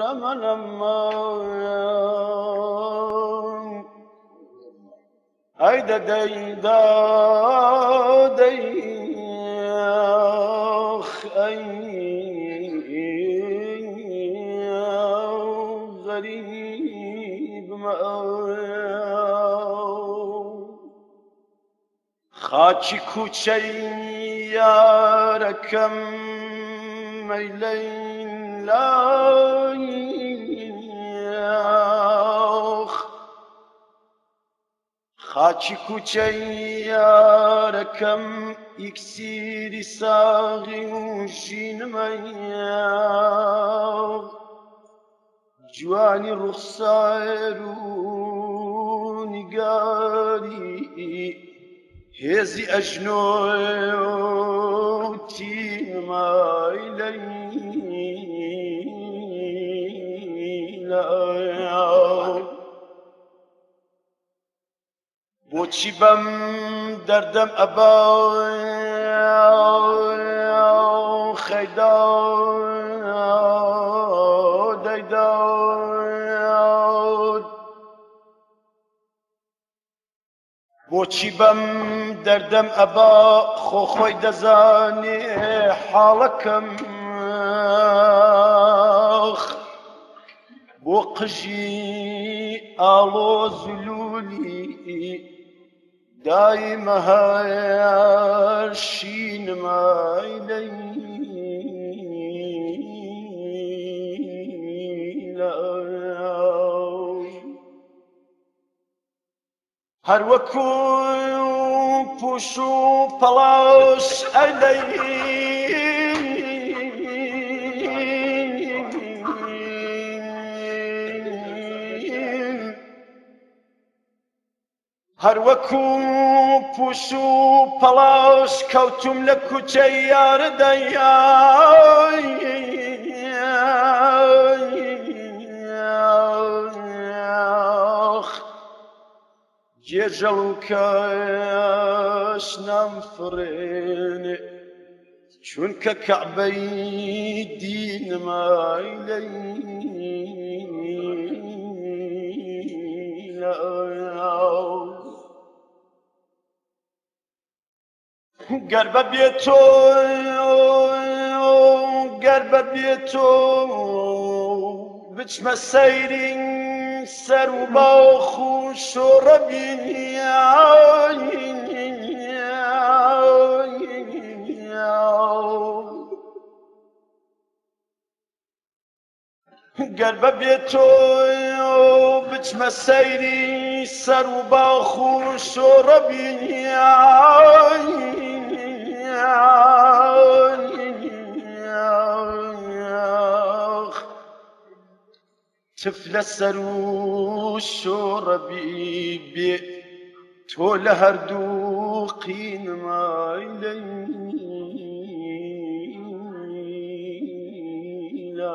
aman aman. Hayda deyda deyah ay garib ma خاکی کوچه یارکم میلین لایخ خاکی کوچه یارکم اکسیری ساغی و جینمیم جوانی رخسار و نگاری هزي أجنوتي ما إلينا بوچی بم دردم أبا خيدا ديدا بۆچی بەم دەردەم ئەبا خۆخۆی دەزانێ حاڵەکەم بۆ قژی ئاڵۆ زولولی دایمە هەر شینمای لەیلا هەر وەکو پوش و پەڵاش ئەلەین هەر وەکو پوش و پەڵاش کەوتوم لە کوچەی یاردەیای جێژەڵ و کەش نامفڕێنێ چونکە کەعبەی دینمای لەیلا گەر بەبێتۆ بچمە سەیری سەر و باخ و شۆڕە بینی گەر بەبێتۆ بچمە سەیری سەر و باخ و شۆڕە بینی تف لەسەر و شۆڕە بیبێ تۆ لە هەردوو قینمای لەیلا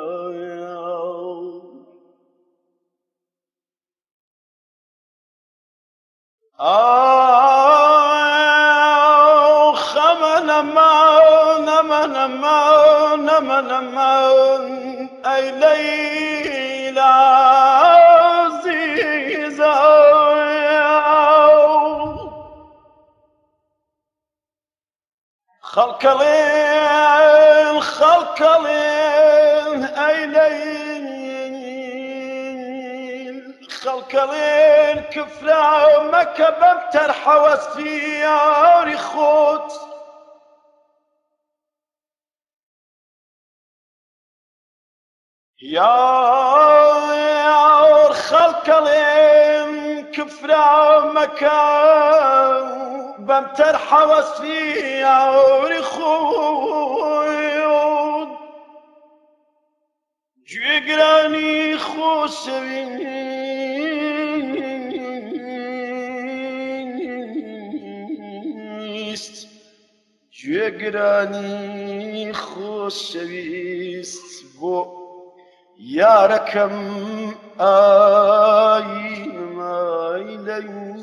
ئاخ ئەمەن ئەمان ئەمەن ئەمان ئەمەن ئەمان ئەی لەیلا عزیزە خەڵکەڵێن خەڵکەڵێن ئەی لەیل خەڵکەڵێن کفرا مەکە بەم تەرحەوەستی یاری خۆت یار خەڵکەڵێن کفرا مەکە بەم تەرحەوەستی یاری خۆت گوێگرانی خۆشەویست گوێگرانی خۆشەویست بۆ یارەکەم ئاینمای لەیلا